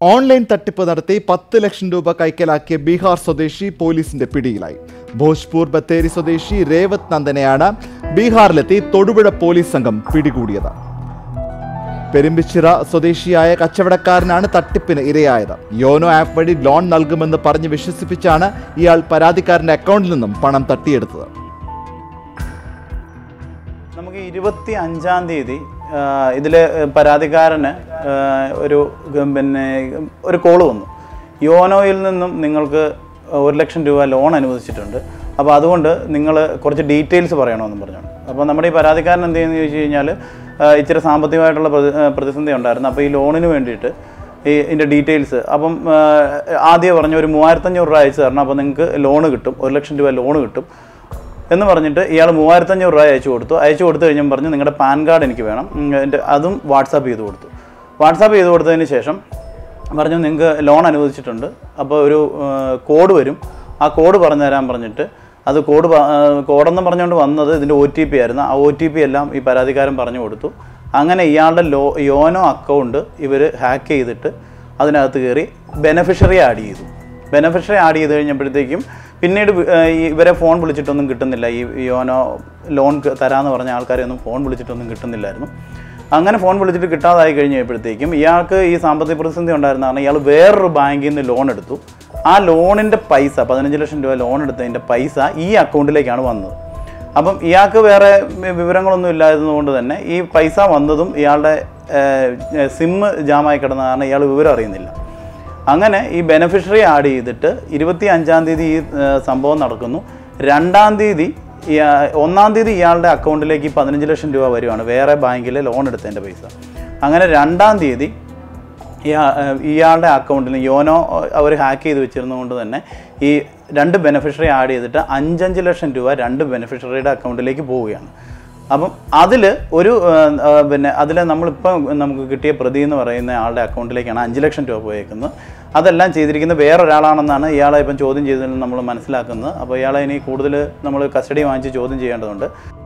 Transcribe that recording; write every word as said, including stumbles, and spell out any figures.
Online തട്ടിപ്പ് നടത്തി പത്ത് ലക്ഷം രൂപ കൈക്കലാക്കിയ ബീഹാർ സ്വദേശി പോലീസിന്റെ പിടിയിലായി. ഭോജ്പൂർ ബത്തേരി സ്വദേശി രേവത് നന്ദനെയാണ് ബീഹാറിലെത്തി തൊടുപുഴ പോലീസ് സംഘം പിടികൂടിയത്. പെരുമ്പിച്ചിറ സ്വദേശിയായ കച്ചവടക്കാരനാണ് തട്ടിപ്പിന് ഇരയായത്. യോനോ ആപ്പ് വഴി ലോൺ നൽകുമെന്ന് പറഞ്ഞ് വിശ്വസിപ്പിച്ചാണ് ഇയാൾ പരാതിക്കാരന്റെ അക്കൗണ്ടിൽ നിന്നും പണം തട്ടിയെടുത്തത്. നമുക്ക് ഇരുപത്തി അഞ്ചാം തീയതി ഇതിൽ പരാതിക്കാരന് ഒരു പിന്നെ ഒരു കോള് വന്നു. യോനോയിൽ നിന്നും നിങ്ങൾക്ക് ഒരു ലക്ഷം രൂപ ലോൺ അനുവദിച്ചിട്ടുണ്ട്, അപ്പോൾ അതുകൊണ്ട് നിങ്ങൾ കുറച്ച് ഡീറ്റെയിൽസ് പറയണമെന്ന് പറഞ്ഞാണ്. അപ്പോൾ നമ്മുടെ ഈ പരാതിക്കാരൻ എന്ത് ചെയ്യുന്നത് ചോദിച്ചു കഴിഞ്ഞാൽ ഇച്ചിരി സാമ്പത്തികമായിട്ടുള്ള പ്രതിസന്ധി ഉണ്ടായിരുന്നു. അപ്പോൾ ഈ ലോണിന് വേണ്ടിയിട്ട് ഈ ഇതിൻ്റെ ഡീറ്റെയിൽസ് അപ്പം ആദ്യം പറഞ്ഞു ഒരു മൂവായിരത്തഞ്ഞൂറ് രൂപ അയച്ചു തരണം, അപ്പോൾ നിങ്ങൾക്ക് ലോണ് കിട്ടും, ഒരു ലക്ഷം രൂപ ലോണ് കിട്ടും എന്ന് പറഞ്ഞിട്ട് ഇയാൾ മൂവായിരത്തഞ്ഞൂറ് രൂപ അയച്ചു കൊടുത്തു. അയച്ചു കൊടുത്തു കഴിഞ്ഞാൽ പറഞ്ഞു നിങ്ങളുടെ പാൻ കാർഡ് എനിക്ക് വേണം, എൻ്റെ അതും വാട്സാപ്പ് ചെയ്ത് കൊടുത്തു. വാട്സാപ്പ് ചെയ്ത് കൊടുത്തതിന് ശേഷം പറഞ്ഞു നിങ്ങൾക്ക് ലോൺ അനുവദിച്ചിട്ടുണ്ട്, അപ്പോൾ ഒരു കോഡ് വരും, ആ കോഡ് പറഞ്ഞു തരാൻ പറഞ്ഞിട്ട് അത് കോഡ് കോഡെന്ന് പറഞ്ഞുകൊണ്ട് വന്നത് ഇതിൻ്റെ ഒ ടി പി ആയിരുന്നു. ആ ഒ ടി പി എല്ലാം ഈ പരാതിക്കാരൻ പറഞ്ഞു കൊടുത്തു. അങ്ങനെ ഇയാളുടെ ലോ യോനോ അക്കൗണ്ട് ഇവർ ഹാക്ക് ചെയ്തിട്ട് അതിനകത്ത് കയറി ബെനഫിഷ്യറി ആഡ് ചെയ്തു. ബെനഫിഷ്യറി ആഡ് ചെയ്ത് കഴിഞ്ഞപ്പോഴത്തേക്കും പിന്നീട് ഇവരെ ഫോൺ വിളിച്ചിട്ടൊന്നും കിട്ടുന്നില്ല. ഈ യോനോ ലോൺ തരാമെന്ന് പറഞ്ഞ ആൾക്കാരെയൊന്നും ഫോൺ വിളിച്ചിട്ടൊന്നും കിട്ടുന്നില്ലായിരുന്നു. അങ്ങനെ ഫോൺ വിളിച്ചിട്ട് കിട്ടാതായി കഴിഞ്ഞപ്പോഴത്തേക്കും ഇയാൾക്ക് ഈ സാമ്പത്തിക പ്രതിസന്ധി ഉണ്ടായിരുന്ന കാരണം ഇയാൾ വേറൊരു ബാങ്കിൽ നിന്ന് ലോൺ എടുത്തു. ആ ലോണിൻ്റെ പൈസ പതിനഞ്ച് ലക്ഷം രൂപ ലോൺ എടുത്തതിൻ്റെ പൈസ ഈ അക്കൗണ്ടിലേക്കാണ് വന്നത്. അപ്പം ഇയാൾക്ക് വേറെ വിവരങ്ങളൊന്നും ഇല്ലായിരുന്നതുകൊണ്ട് തന്നെ ഈ പൈസ വന്നതും ഇയാളുടെ സിമ്മ് ജാമായി കിടന്ന കാരണം ഇയാൾ വിവരം അറിയുന്നില്ല. അങ്ങനെ ഈ ബെനഫിഷ്യറി ആഡ് ചെയ്തിട്ട് ഇരുപത്തി അഞ്ചാം തീയതി ഈ സംഭവം നടക്കുന്നു. രണ്ടാം തീയതി ഒന്നാം തീയതി ഇയാളുടെ അക്കൗണ്ടിലേക്ക് പതിനഞ്ച് ലക്ഷം രൂപ വരുവാണ്, വേറെ ബാങ്കിലെ ലോൺ എടുത്തതിൻ്റെ പൈസ. അങ്ങനെ രണ്ടാം തീയതി ഇയാളുടെ അക്കൗണ്ടിൽ യോനോ അവർ ഹാക്ക് ചെയ്ത് വെച്ചിരുന്നതുകൊണ്ട് തന്നെ ഈ രണ്ട് ബെനഫിഷ്യറി ആഡ് ചെയ്തിട്ട് അഞ്ചഞ്ച് ലക്ഷം രൂപ രണ്ട് ബെനഫിഷ്യറിയുടെ അക്കൗണ്ടിലേക്ക് പോവുകയാണ്. അപ്പം അതിൽ ഒരു പിന്നെ അതിൽ നമ്മളിപ്പം നമുക്ക് കിട്ടിയ പ്രതി എന്ന് പറയുന്ന ആളുടെ അക്കൗണ്ടിലേക്കാണ് അഞ്ച് ലക്ഷം രൂപ പോയേക്കുന്നത്. അതെല്ലാം ചെയ്തിരിക്കുന്നത് വേറൊരാളാണെന്നാണ് ഇയാളെ ഇപ്പം ചോദ്യം ചെയ്തതിൽ നമ്മൾ മനസ്സിലാക്കുന്നത്. അപ്പോൾ ഇയാളെ ഇനി കൂടുതൽ നമ്മൾ കസ്റ്റഡി വാങ്ങിച്ച് ചോദ്യം ചെയ്യേണ്ടതുണ്ട്.